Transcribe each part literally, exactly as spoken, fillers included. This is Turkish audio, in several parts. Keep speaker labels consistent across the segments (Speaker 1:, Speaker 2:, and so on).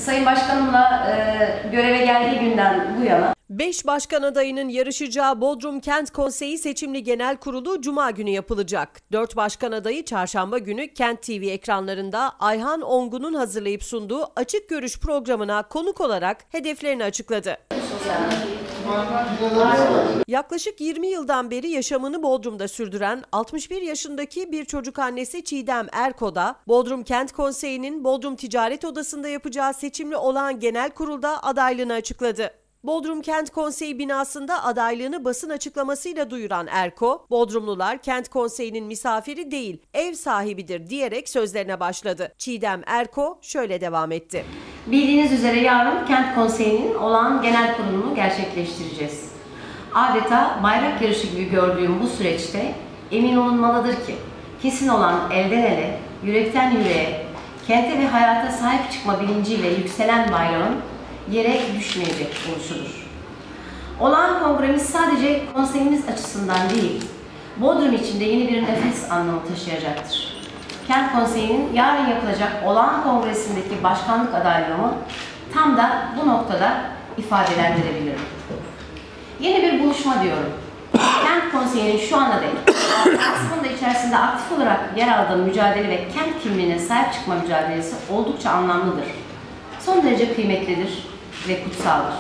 Speaker 1: Sayın Başkanımla e, göreve geldiği günden bu yana
Speaker 2: beş başkan adayının yarışacağı Bodrum Kent Konseyi Seçimli Genel Kurulu Cuma günü yapılacak. dört başkan adayı Çarşamba günü Kent T V ekranlarında Ayhan Ongun'un hazırlayıp sunduğu Açık Görüş programına konuk olarak hedeflerini açıkladı. Yaklaşık yirmi yıldan beri yaşamını Bodrum'da sürdüren altmış bir yaşındaki bir çocuk annesi Çiğdem Erko da Bodrum Kent Konseyi'nin Bodrum Ticaret Odası'nda yapacağı seçimli olağan genel kurulda adaylığını açıkladı. Bodrum Kent Konseyi binasında adaylığını basın açıklamasıyla duyuran Erko, Bodrumlular Kent Konseyi'nin misafiri değil, ev sahibidir diyerek sözlerine başladı. Çiğdem Erko şöyle devam etti.
Speaker 1: Bildiğiniz üzere yarın Kent Konseyi'nin olağan genel kurulunu gerçekleştireceğiz. Adeta bayrak yarışı gibi gördüğüm bu süreçte emin olunmalıdır ki kesin olan elden ele, yürekten yüreğe, kente ve hayata sahip çıkma bilinciyle yükselen bayrağın yere düşmeyecek oluşudur. Olağan kongremiz sadece konseyimiz açısından değil, Bodrum içinde yeni bir nefes anlamı taşıyacaktır. Kent Konseyi'nin yarın yapılacak olağan kongresindeki başkanlık adaylığımı tam da bu noktada ifadelendirebilirim. Yeni bir buluşma diyorum. Kent Konseyi'nin şu ana dek aslında içerisinde aktif olarak yer aldığı mücadele ve kent kimliğine sahip çıkma mücadelesi oldukça anlamlıdır. Son derece kıymetlidir ve kutsaldır.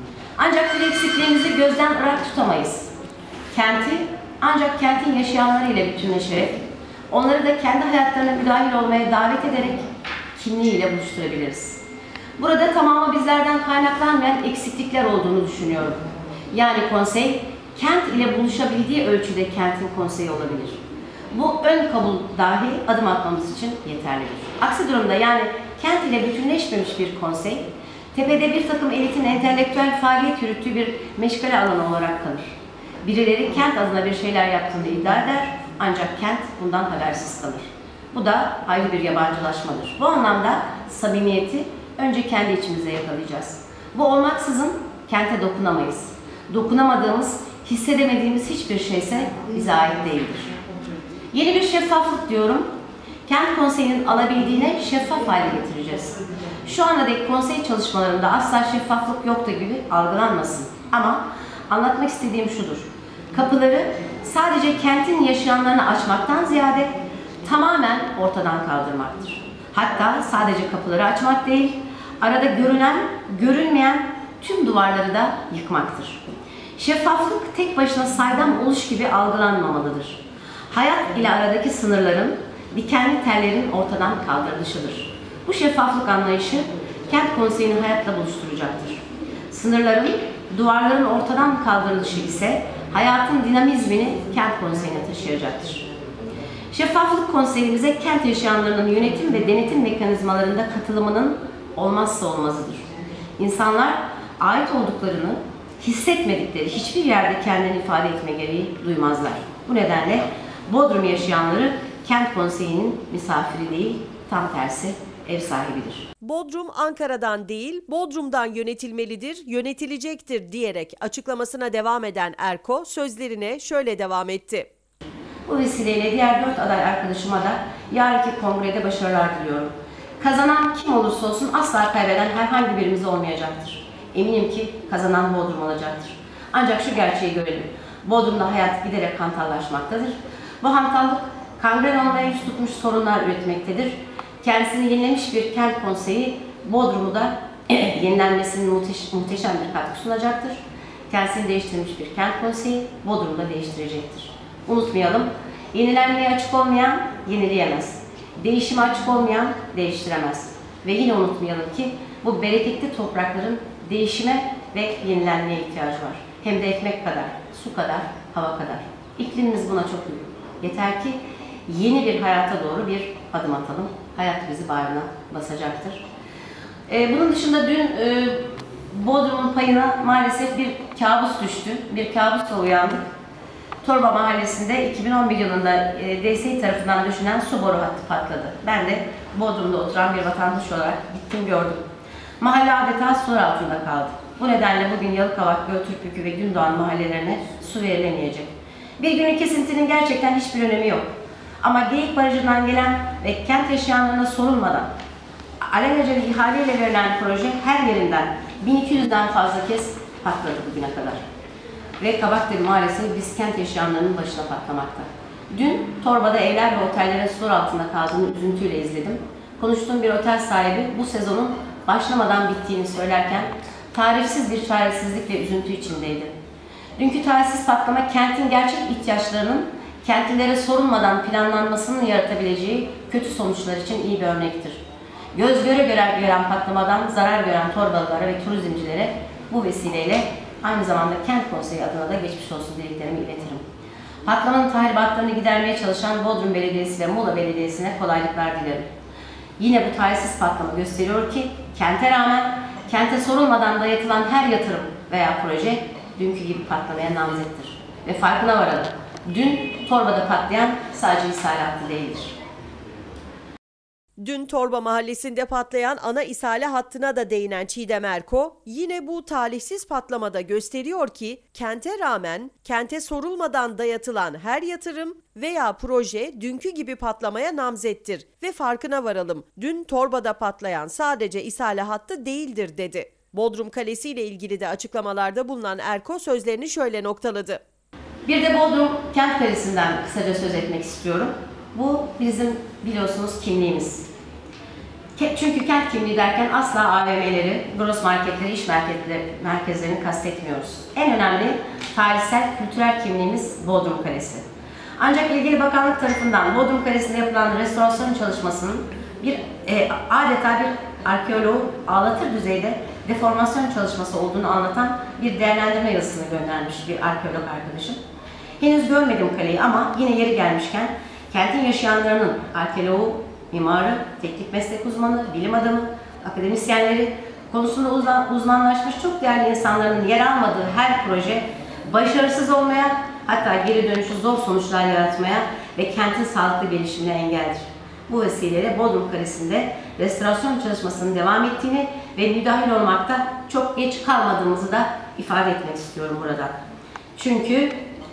Speaker 1: Ancak bir eksikliğimizi gözden ırak tutamayız. Kenti ancak kentin yaşayanlarıyla bütünleşerek, onları da kendi hayatlarına müdahil olmaya davet ederek kimliğiyle buluşturabiliriz. Burada tamamı bizlerden kaynaklanmayan eksiklikler olduğunu düşünüyorum. Yani konsey, kent ile buluşabildiği ölçüde kentin konseyi olabilir. Bu ön kabul dahi adım atmamız için yeterlidir. Aksi durumda yani kent ile bütünleşmemiş bir konsey, tepede bir takım elitin entelektüel faaliyet yürüttüğü bir meşgale alanı olarak kalır. Birileri kent adına bir şeyler yaptığını iddia eder, ancak kent bundan habersiz kalır. Bu da ayrı bir yabancılaşmadır. Bu anlamda samimiyeti önce kendi içimize yakalayacağız. Bu olmaksızın kente dokunamayız. Dokunamadığımız, hissedemediğimiz hiçbir şeyse bize ait değildir. Yeni bir şeffaflık diyorum. Kent Konseyi'nin alabildiğine şeffaf hale getireceğiz. Şu ana dek konsey çalışmalarında asla şeffaflık yoktu gibi algılanmasın. Ama anlatmak istediğim şudur. Kapıları sadece kentin yaşayanlarına açmaktan ziyade tamamen ortadan kaldırmaktır. Hatta sadece kapıları açmak değil, arada görünen, görünmeyen tüm duvarları da yıkmaktır. Şeffaflık tek başına saydam oluş gibi algılanmamalıdır. Hayat ile aradaki sınırların, dikenli tellerin ortadan kaldırılışıdır. Bu şeffaflık anlayışı Kent Konseyi'ni hayatla buluşturacaktır. Sınırların, duvarların ortadan kaldırılışı ise hayatın dinamizmini Kent Konseyi'ne taşıyacaktır. Şeffaflık konseyimize kent yaşayanlarının yönetim ve denetim mekanizmalarında katılımının olmazsa olmazıdır. İnsanlar ait olduklarını hissetmedikleri hiçbir yerde kendini ifade etme gereği duymazlar. Bu nedenle Bodrum yaşayanları Kent Konseyi'nin misafiri değil, tam tersi ev sahibidir.
Speaker 2: Bodrum Ankara'dan değil, Bodrum'dan yönetilmelidir, yönetilecektir diyerek açıklamasına devam eden Erko sözlerine şöyle devam etti.
Speaker 1: Bu vesileyle diğer dört aday arkadaşıma da yarınki kongrede başarılar diliyorum. Kazanan kim olursa olsun asla kaybeden herhangi birimiz olmayacaktır. Eminim ki kazanan Bodrum olacaktır. Ancak şu gerçeği görelim. Bodrum'da hayat giderek hantallaşmaktadır. Bu hantallık kangren olmaya yüz tutmuş sorunlar üretmektedir. Kendisini yenilemiş bir kent konseyi Bodrum'u da yenilenmesinin muhteş muhteşem bir katkı sunacaktır. Kendisini değiştirmiş bir kent konseyi Bodrum'u da değiştirecektir. Unutmayalım, yenilenmeye açık olmayan yenileyemez. Değişime açık olmayan değiştiremez. Ve yine unutmayalım ki bu bereketli toprakların değişime ve yenilenmeye ihtiyacı var. Hem de ekmek kadar, su kadar, hava kadar. İklimimiz buna çok uygun. Yeter ki yeni bir hayata doğru bir adım atalım. Hayat bizi bağrına basacaktır. Ee, bunun dışında dün e, Bodrum'un payına maalesef bir kabus düştü. Bir kabusla uyandık. Torba Mahallesi'nde iki bin on bir yılında e, D S İ tarafından düşünen su boru hattı patladı. Ben de Bodrum'da oturan bir vatandaş olarak gittim gördüm. Mahalle adeta sular altında kaldı. Bu nedenle bugün Yalıkavak, Göltürkbükü ve Gündoğan mahallelerine su verilemeyecek. Bir günlük kesintinin gerçekten hiçbir önemi yok. Ama Geyik Barajı'ndan gelen ve kent yaşayanlarına sorulmadan alelacele bir ihaleyle verilen proje her yerinden bin iki yüzden fazla kez patladı bugüne kadar. Ve Kabaktepe maalesef biz kent yaşayanlarının başına patlamakta. Dün Torba'da evler ve otellerin sular altında kaldığını üzüntüyle izledim. Konuştuğum bir otel sahibi bu sezonun başlamadan bittiğini söylerken tarifsiz bir çaresizlik ve üzüntü içindeydi. Dünkü talihsiz patlama kentin gerçek ihtiyaçlarının kentlilere sorulmadan planlanmasının yaratabileceği kötü sonuçlar için iyi bir örnektir. Göz göre göre gören patlamadan zarar gören Torbalılara ve turizmcilere bu vesileyle aynı zamanda Kent Konseyi adına da geçmiş olsun dileklerimi iletirim. Patlamanın tahribatlarını gidermeye çalışan Bodrum Belediyesi ve Muğla Belediyesi'ne kolaylıklar dilerim. Yine bu talihsiz patlama gösteriyor ki kente rağmen kente sorulmadan dayatılan her yatırım veya proje dünkü gibi patlamaya namzettir. Ve farkına varalım. Dün Torba'da patlayan sadece ishal hattı değildir.
Speaker 2: Dün Torba Mahallesi'nde patlayan ana ishale hattına da değinen Çiğdem Erko, yine bu talihsiz patlamada gösteriyor ki kente rağmen kente sorulmadan dayatılan her yatırım veya proje dünkü gibi patlamaya namzettir ve farkına varalım. Dün Torba'da patlayan sadece ishale hattı değildir dedi. Bodrum Kalesi ile ilgili de açıklamalarda bulunan Erko sözlerini şöyle noktaladı.
Speaker 1: Bir de Bodrum Kent Kalesi'nden kısaca söz etmek istiyorum. Bu bizim biliyorsunuz kimliğimiz. Çünkü kent kimliği derken asla A V M'leri, gross marketleri, iş merkezlerini kastetmiyoruz. En önemli tarihsel, kültürel kimliğimiz Bodrum Kalesi. Ancak ilgili bakanlık tarafından Bodrum Kalesi'nde yapılan restorasyon çalışmasının bir e, adeta bir arkeoloğu ağlatır düzeyde deformasyon çalışması olduğunu anlatan bir değerlendirme yazısını göndermiş bir arkeolog arkadaşım. Henüz görmedim kaleyi ama yine yeri gelmişken kentin yaşayanlarının arkeoloğu, mimarı, teknik meslek uzmanı, bilim adamı, akademisyenleri konusunda uzmanlaşmış çok değerli insanların yer almadığı her proje başarısız olmaya, hatta geri dönüşü zor sonuçlar yaratmaya ve kentin sağlıklı gelişimine engeldir. Bu vesileyle Bodrum Kalesi'nde restorasyon çalışmasının devam ettiğini ve müdahil olmakta çok geç kalmadığımızı da ifade etmek istiyorum burada. Çünkü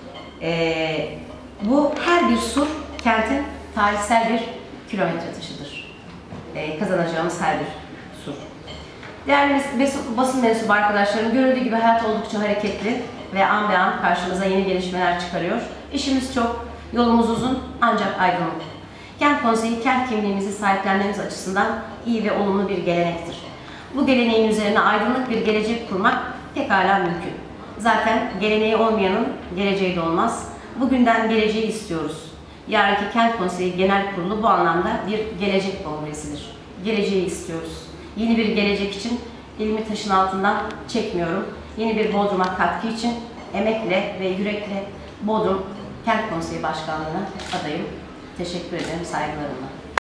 Speaker 1: e, bu her bir sur kentin tarihsel bir kilometre taşıdır. E, kazanacağımız her bir sur. Değerli basın mensubu arkadaşlarım, görüldüğü gibi hayat oldukça hareketli ve an be an karşımıza yeni gelişmeler çıkarıyor. İşimiz çok, yolumuz uzun ancak aydınlık. Kent Konseyi, kent kimliğimizi sahiplenmemiz açısından iyi ve olumlu bir gelenektir. Bu geleneğin üzerine aydınlık bir gelecek kurmak pekala mümkün. Zaten geleneği olmayanın geleceği de olmaz. Bugünden geleceği istiyoruz. Yarınki Kent Konseyi Genel Kurulu bu anlamda bir gelecek kongresidir. Geleceği istiyoruz. Yeni bir gelecek için elimi taşın altından çekmiyorum. Yeni bir Bodrum'a katkı için emekle ve yürekle Bodrum Kent Konseyi Başkanlığı'na adayım. Teşekkür ederim, saygılarımla.